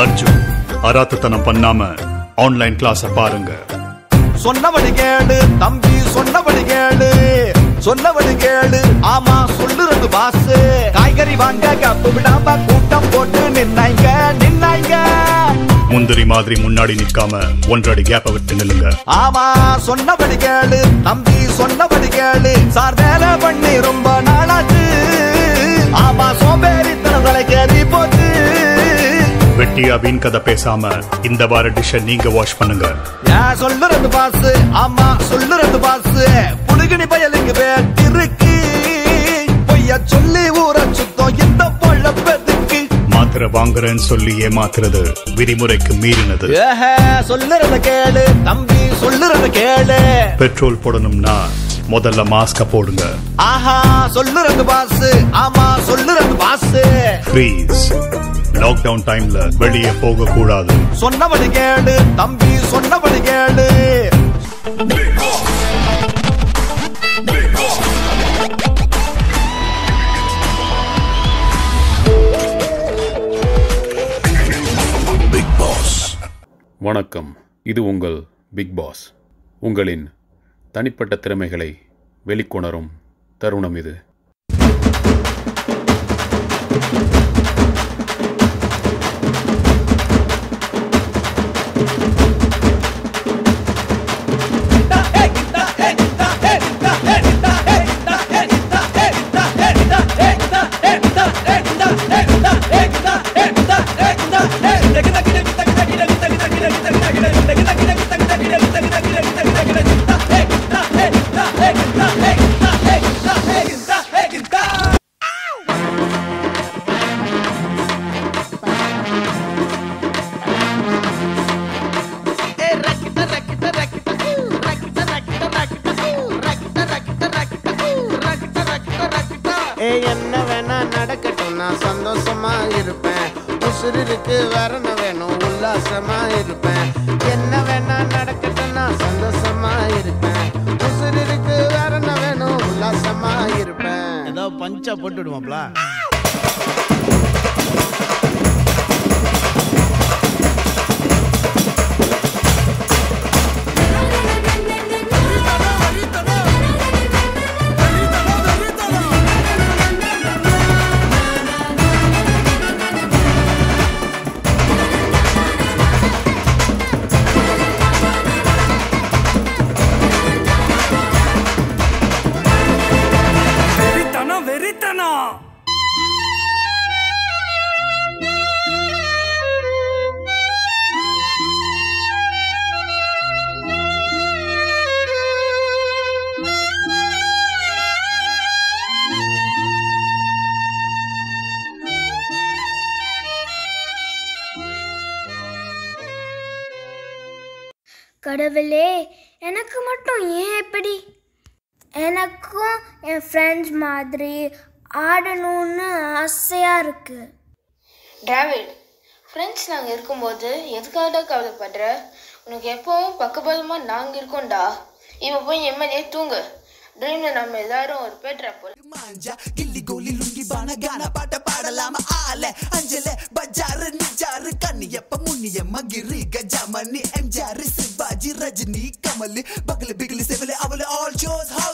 அர்ஜுன் அராத்தனம் பண்ணாம online class பாருங்க. சொன்னபடி கேளு தம்பி, சொன்னபடி கேளு, சொன்னபடி கேளு. ஆமா சொல்லுறது பாஸ். காய்கறி வாங்க கப்பு விடாம கூட்டம் போட்டு நின்னாங்க நின்னாங்க. முந்திரி மாதிரி முன்னாடி நிக்காம 1.5 அடி கேப்ப விட்டு நில்லுங்க. ஆமா சொன்னபடி கேளு தம்பி, சொன்னபடி கேளு. சார் வேலை பண்ணி ரொம்ப நாளாச்சு. ஆமா சோம்பேறித்தனம் தலைக்கேறி போச்சு. வெட்டியா வீண் கதை பேசாம இந்த வார டிஷ் நீங்க வாஷ் பண்ணுங்க. சொல்லுறது பாஸ். ஆமா சொல்லுறது பாஸ். புடுகினி பயலுக்கு வேட்டிருக்கு. பொய்ய சொல்லி ஊற சுத்தம் இந்த பொழப்பதுக்கு. மாத்திரை வாங்குறேன்னு சொல்லி ஏமாத்துறது விதிமுறைக்கு மீறினது. சொல்லுறத கேளு தம்பி, சொல்லுறத கேளு. பெட்ரோல் போடணும்னா முதல்ல மாஸ்க போடுங்க. ஆஹா சொல்லுறது பாஸ். ஆமா சொல்லுறது பாஸ். ப்ளீஸ் லாக்டவுன் டைம்ல வெளியே போக கூடாது. சொன்னபடி கேளு தம்பி, சொன்னபடி கேளு. வணக்கம், இது உங்கள் பிக் பாஸ். உங்களின் தனிப்பட்ட திறமைகளை வெளிக்கொணரும் தருணம் இது. என்ன வேணா நடக்கட்டும், நான் சந்தோஷமா இருப்பேன். உசுருக்கு வரண வேணும், உல்லாசமா இருப்பேன். என்ன வேணா நடக்கட்டும், நான் சந்தோஷமா இருப்பேன். உசுருக்கு வரண வேணும், உல்லாசமா இருப்பேன். ஏதோ பஞ்சா போட்டு விடுவாப்ல. கடவுளே, எனக்கு மட்டும் ஏன் இப்படி? எனக்கும் என் ஃப்ரெண்ட்ஸ் மாதிரி ஆடணும்னு ஆசையாக இருக்குது. டிராவிட், ஃப்ரெண்ட்ஸ் நாங்கள் இருக்கும்போது எதுக்காக கவலைப்படுற? உனக்கு எப்பவும் பக்கபலமாக நாங்கள் இருக்கோம்டா. இப்போ போய் எம்எல்ஏ தூங்கு. ட்ரீம்ல நம்ம எல்லாரும் ஒரு பேட்ரா போல் மாஞ்சா கில்லி கோலி லுங்கி பான கான பாட்ட பாடலாம ஆல அஞ்சல பஜாரு நிஜாரு கண்ணியப்ப முன்னியம்மா கிரி கஜாமணி எம்ஜிஆர் சிவாஜி ரஜினி கமல் பகல பிகலி செவல அவள ஆல் ஷோஸ் ஹவு